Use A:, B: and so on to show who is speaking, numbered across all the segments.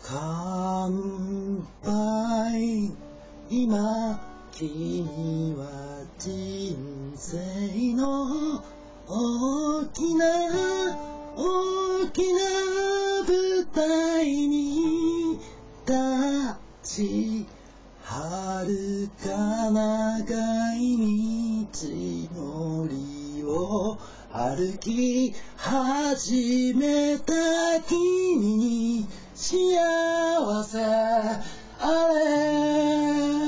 A: 乾杯。今君は人生の大きな舞台に立ち、遥か長い道のりを歩き始めた君に幸せあれ。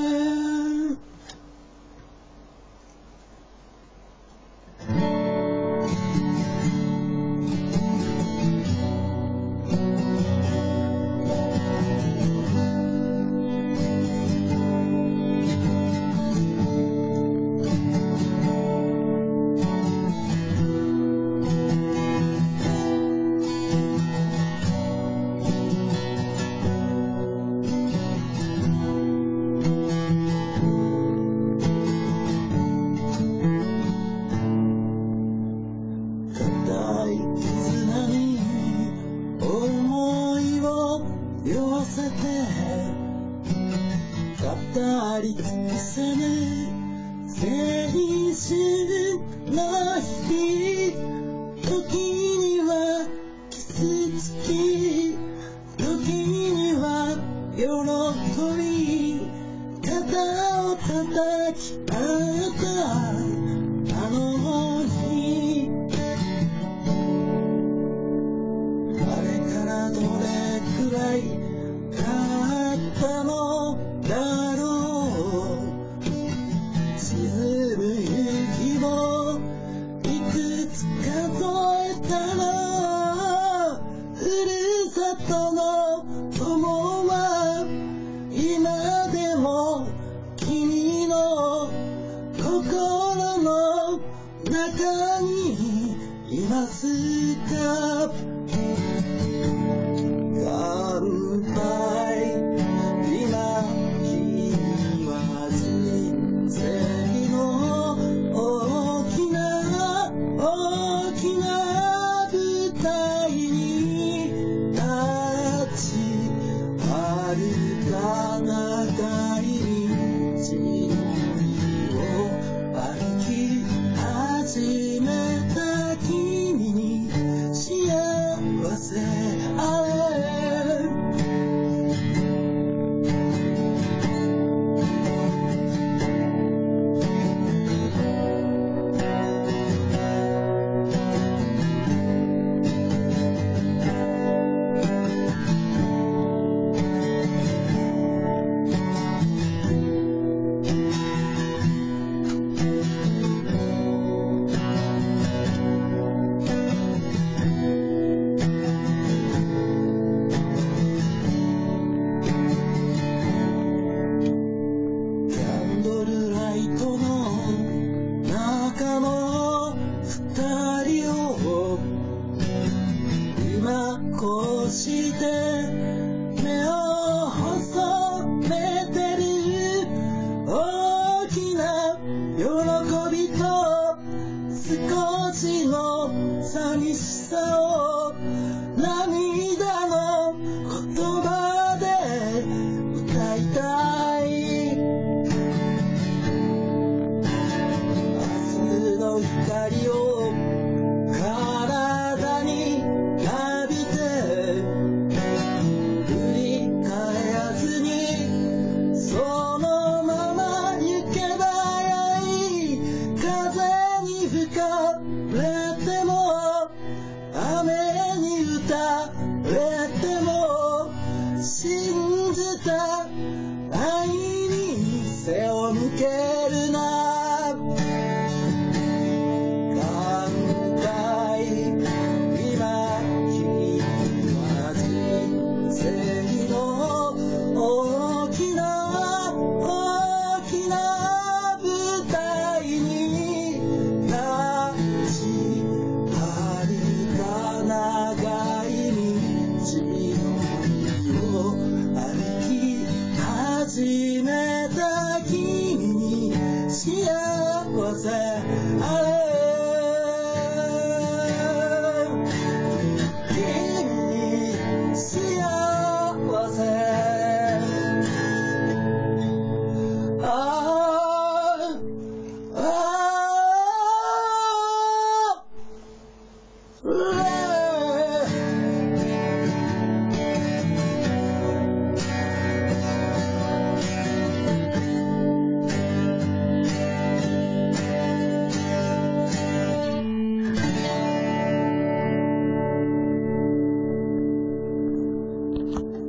A: 寄せて語り尽くせぬ青春の日々、時にはキスつき、時には喜び、肩を叩き合ったあの日、あれからどれくらい経ったのだろう。沈む雪をいくつ数えたの。ふるさとの友は今でも君の心の中にいますか。乾杯。今君は人生の大きな舞台に立ち、遥か長い道のりを歩き始めた君に幸せあれ。中の二人を今こうして目を細めてる。大きな喜びと少しの寂しさを